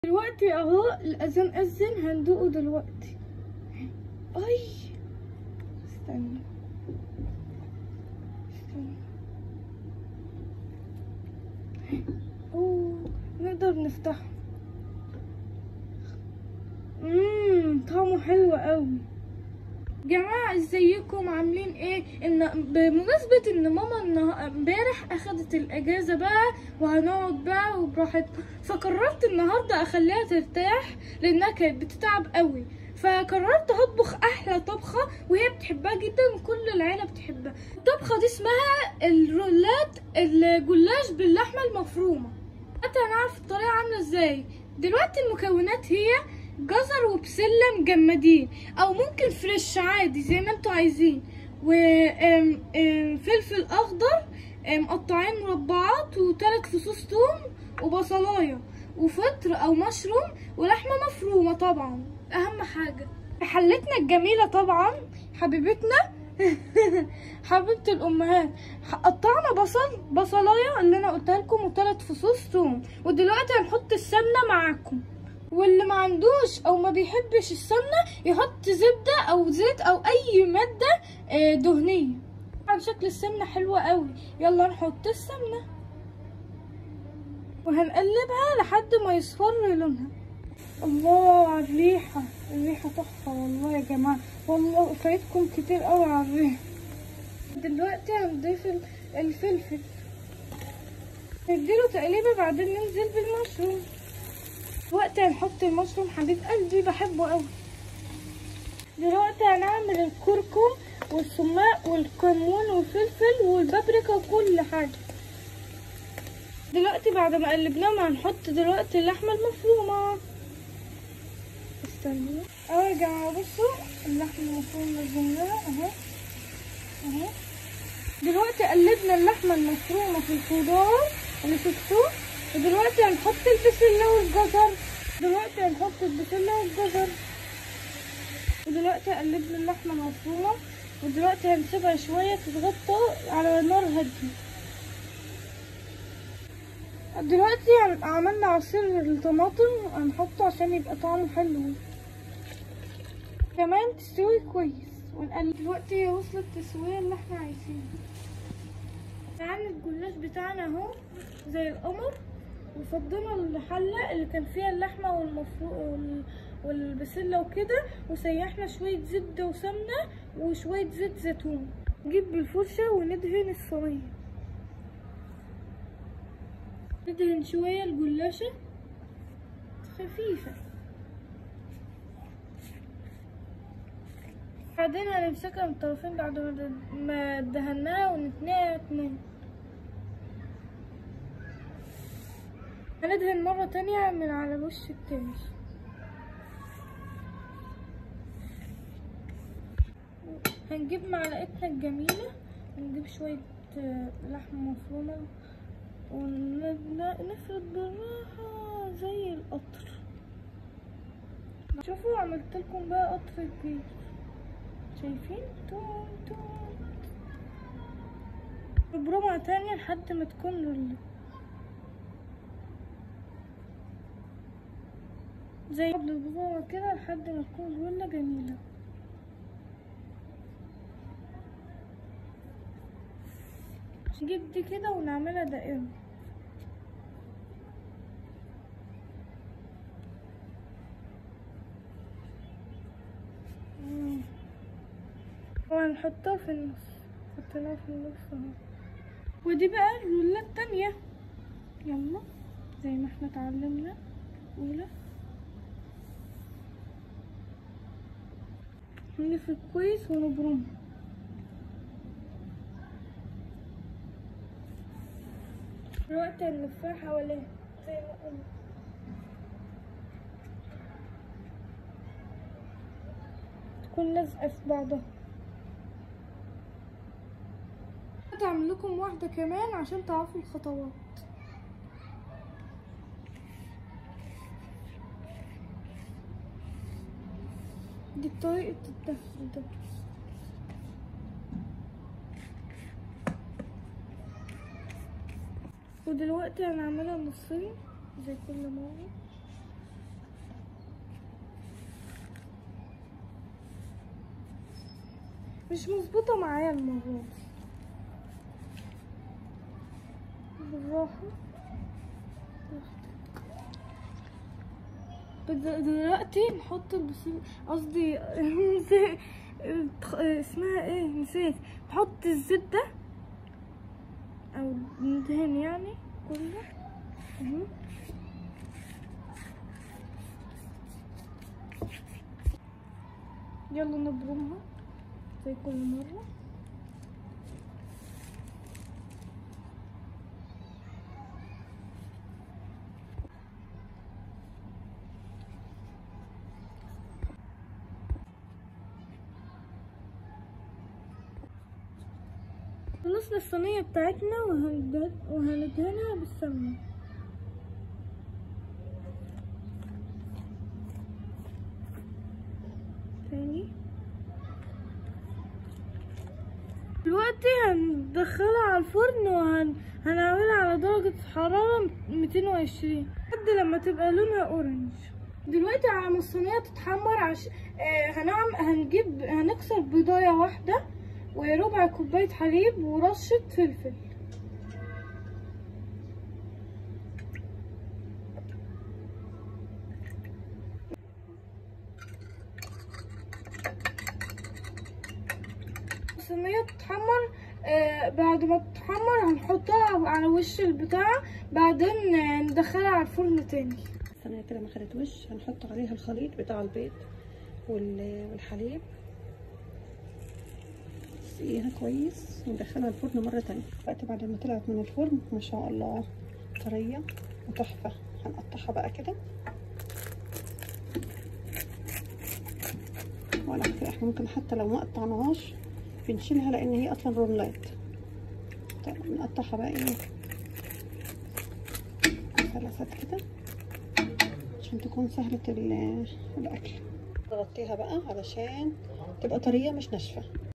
دلوقتي اهو الاذان اذن، هندوقه دلوقتي. اي استنى اوه نقدر نفتحه. طعمه حلو قوي. جماعة ازيكم عاملين ايه؟ بمناسبة ان ماما امبارح اخدت الاجازة بقى وهنقعد بقى وبراحتنا، فقررت النهاردة اخليها ترتاح لانها كانت بتتعب قوي، فقررت هطبخ احلى طبخة وهي بتحبها جدا وكل العيلة بتحبها. الطبخة دي اسمها الرولات الجلاش باللحمة المفرومة. حتى هنعرف الطريقة عاملة ازاي. دلوقتي المكونات هي جزر وبسلة مجمدين او ممكن فريش عادي زي ما انتوا عايزين، وفلفل اخضر مقطعين مربعات، و3 فصوص توم، وبصلايه، وفطر او مشروم، ولحمه مفرومه طبعا اهم حاجه. حلتنا الجميله طبعا حبيبتنا حبيبه الامهات، قطعنا بصلايه اللي انا قلتها لكم، و3 فصوص توم. ودلوقتي هنحط السمنه معاكم، واللي ما عندوش او ما بيحبش السمنه يحط زبده او زيت او اي ماده دهنيه. طبعا شكل السمنه حلوه قوي. يلا نحط السمنه وهنقلبها لحد ما يصفر لونها. الله على الريحه، الريحه تحفه والله يا جماعه، والله فايتكم كتير قوي على الريحه. دلوقتي هنضيف الفلفل، نديله تقليبه، بعدين ننزل بالمشروم. دلوقتي هنحط المشروم، حبيب قلبي بحبه قوي. دلوقتي هنعمل الكركم والسماق والكمون والفلفل والبابريكا وكل حاجه. دلوقتي بعد ما قلبناهم هنحط دلوقتي اللحمه المفرومه. استنوا اهو يا جماعه، بصوا اللحمه المفرومه نزلناها اهو اهو. دلوقتي قلبنا اللحمه المفرومه في الخضار اللي شفتوه، ودلوقتي هنحط البسله والجزر. دلوقتي هنحط البسله والجزر، ودلوقتي قلبنا اللحمه المفرومه، ودلوقتي هنسيبها شويه تتغطى على نار هاديه. دلوقتي عملنا عصير الطماطم هنحطه عشان يبقى طعمه حلو كمان تستوي كويس ونقلب. دلوقتي هي وصلت التسويه اللي احنا عايزينها. يعني الجلاش بتاعنا اهو زي القمر، وفضينا الحله اللي كان فيها اللحمه والبسله وكده، وسيحنا شويه زبده وسمنه وشويه زيت زيتون. نجيب بالفرشه وندهن الصينيه، ندهن شويه الجلاشه خفيفه، بعدين هنمسكها من الطرفين بعد ما دهناها ونتنقع اتنين. هندهن مرة تانية من على الوش التاني. هنجيب معلقتنا الجميلة، ونجيب شوية لحمة مفرومة ونفرد بالراحة زي القطر. شوفوا عملتلكم بقى قطر كبير، شايفين؟ توم توم. بربع تانية لحد ما تكون رولة زي البابا كده لحد ما تكون رولة جميلة. نجيب دي كده ونعملها دائرة. وهنحطها في النص، حطيناها في النص اهو. ودي بقى الرولة التانية. يلا زي ما احنا اتعلمنا اولى، نلف كويس ونبرمها. دلوقتي هنلفها حواليها زي ما قلنا. تكون لازقة في بعضها. هعمل لكم واحدة كمان عشان تعرفوا الخطوات. دي طريقة التفل ده. ودلوقتي هنعملها نصين زي كل مرة. مش مظبوطة معايا المرة دي. بالراحة. دلوقتي نحط قصدي اسمها ايه، نسيت. نحط الزبدة او ندهن يعني كله اهو. يلا نبرمها زي كل مرة. خلصنا الصينية بتاعتنا وهندهنها بالسمنة. تاني دلوقتي هندخلها على الفرن وهنعملها على درجة حرارة 220 لحد لما تبقى لونها اورنج. دلوقتي على ما الصينية تتحمر هنكسر بيضاية واحدة وربع كوباية حليب ورشة فلفل. الصينية تتحمر. بعد ما تتحمر هنحطها على وش البتاع، بعدين ندخلها على الفرن تاني. الصينية كده ما خدت وش، هنحط عليها الخليط بتاع البيض والحليب، نسقيها كويس وندخلها الفرن مرة تانية. دلوقتي بعد ما طلعت من الفرن ما شاء الله طرية وتحفة، هنقطعها بقى كده. ولا احنا ممكن حتى لو ما قطعناهاش بنشيلها لان هي اصلا رولات. طيب نقطعها بقى ايه مثلثات كده عشان تكون سهلة الاكل. نغطيها بقى علشان تبقى طرية مش ناشفة.